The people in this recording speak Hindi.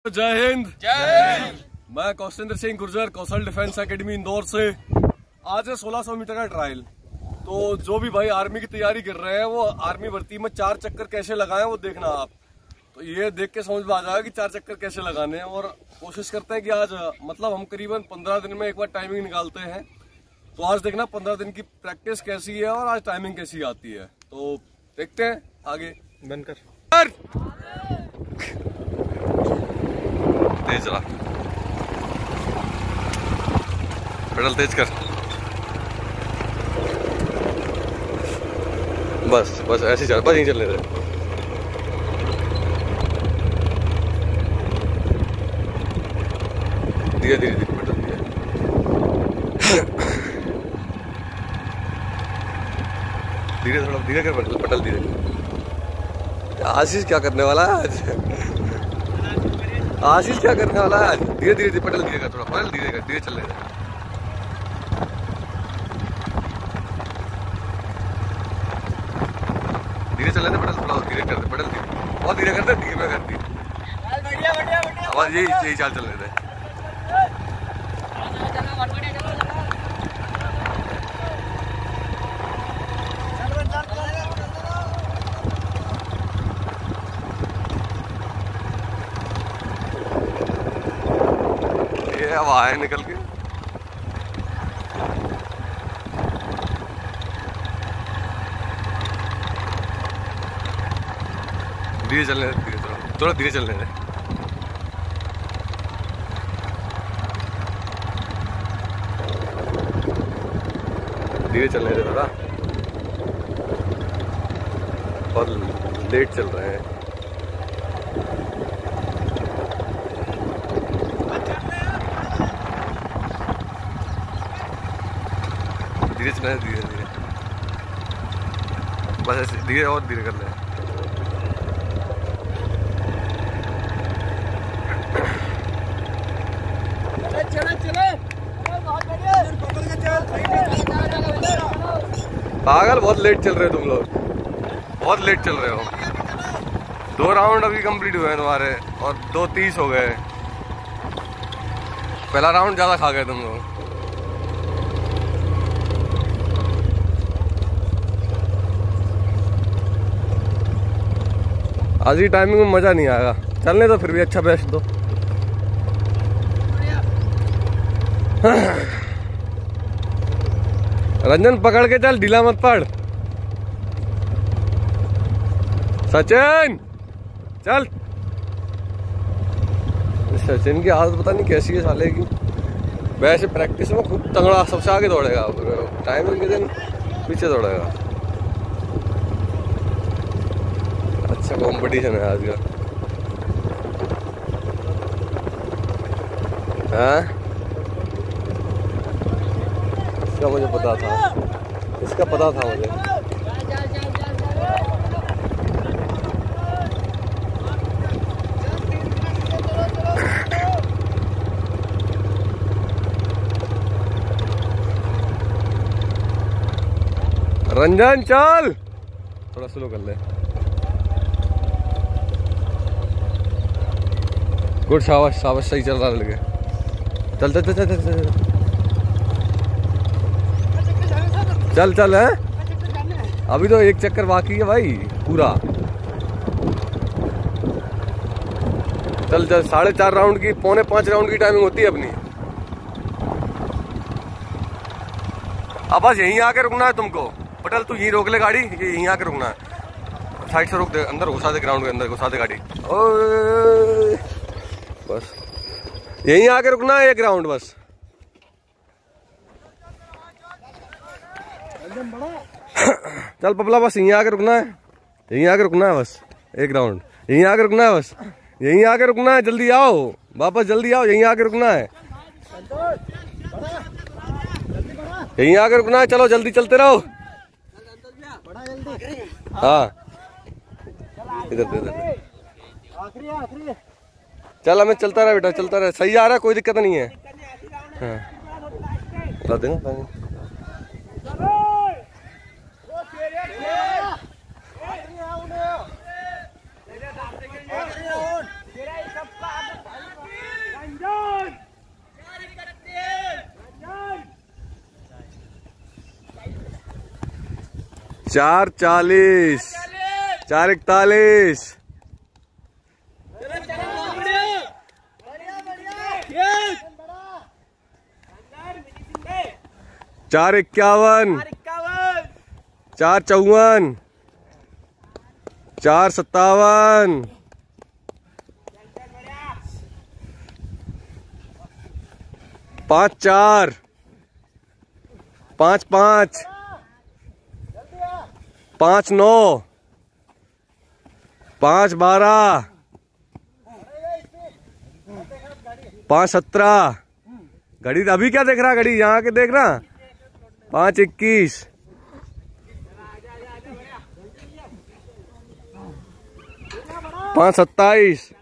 जय हिंद। जय हिंद। मैं कौशलेंद्र सिंह गुर्जर, कौशल डिफेंस एकेडमी इंदौर से। आज है 1600 मीटर का ट्रायल। तो जो भी भाई आर्मी की तैयारी कर रहे हैं वो आर्मी भर्ती में 4 चक्कर कैसे लगाएं वो देखना आप। तो ये देख के समझ में आ जाएगा कि 4 चक्कर कैसे लगाने हैं। और कोशिश करते हैं कि आज मतलब हम करीबन 15 दिन में एक बार टाइमिंग निकालते हैं। तो आज देखना 15 दिन की प्रैक्टिस कैसी है और आज टाइमिंग कैसी आती है। तो देखते हैं आगे। बनकर तेज चला, पेडल तेज कर। बस बस ऐसे ही चल, बस यहीं चलने दे। धीरे धीरे धीरे पेडल धीरे। धीरे थोड़ा धीरे कर पेडल, पेडल धीरे। आशीष क्या करने वाला है आज? आशीष क्या करने वाला है आज? धीरे धीरे धीरे पेडल धीरे कर, थोड़ा पेडल धीरे कर, धीरे चलने दे। धीरे चलने दे, पेडल थोड़ा धीरे कर दे, पेडल धीरे, बहुत धीरे कर दे, धीरे कर दी। आवाज यही चाल चलने दे। ये हवा है निकल के। धीरे चलने दे, धीरे थोड़ा धीरे चलने दे। धीरे चलने दे थोड़ा, बहुत लेट चल रहे हैं। धीरे चलने दे, धीरे धीरे, बस ऐसे धीरे और धीरे कर ले। पागल, बहुत लेट चल रहे हो तुम लोग, बहुत लेट चल रहे हो। 2 राउंड अभी कंप्लीट हुए हैं तुम्हारे और 2:30 हो गए। पहला राउंड ज्यादा खा गए तुम लोग। आज की टाइमिंग में मजा नहीं आएगा, चलने तो फिर भी अच्छा बेस्ट दो। रंजन पकड़ के चल, ढीला मत पड़। सचिन चल। सचिन की आदत पता नहीं कैसी है साले की। वैसे प्रैक्टिस में खूब तगड़ा सबसे आगे दौड़ेगा, टाइमिंग के दिन पीछे दौड़ेगा। अच्छा कंपटीशन है आज का। हाँ इसका मुझे पता था, इसका पता था मुझे। रंजन चल, थोड़ा स्लो कर ले। गुड, शाबाश शाबाश, सही चल रहा लगे। चल चल चल चल चल चल चल है। अभी तो 1 चक्कर बाकी है भाई पूरा। चल चल, 4.5 राउंड की, 4.25 राउंड की टाइमिंग होती है अपनी। अब बस यहीं आके रुकना है तुमको। पटेल तू यहीं रोक ले गाड़ी, यहीं आके रुकना है। साइड से रोक दे, अंदर घुसा दे, ग्राउंड के अंदर घुसा दे गाड़ी। ओए बस यहीं आके रुकना है 1 राउंड बस। चल पपला, बस यहीं आके रुकना है, यहीं आके रुकना है बस 1 राउंड। यहीं आके रुकना है बस, यहीं आके रुकना है। जल्दी आओ वापस, जल्दी आओ, यहीं आके रुकना है, यहीं आके रुकना है। चलो जल्दी चलते रहो। हाँ इधर इधर चल, हमें चलता रहा बेटा, चलता रहा। सही आ रहा है, कोई दिक्कत नहीं है। हाँ ला देना। 4:40, 4:41, 4:51, 4:54, 4:57, 5:04, 5:05, 5:09, 5:12, 5:17। घड़ी अभी क्या देख रहा, घड़ी यहाँ के देख रहा। 5:21, 5:27,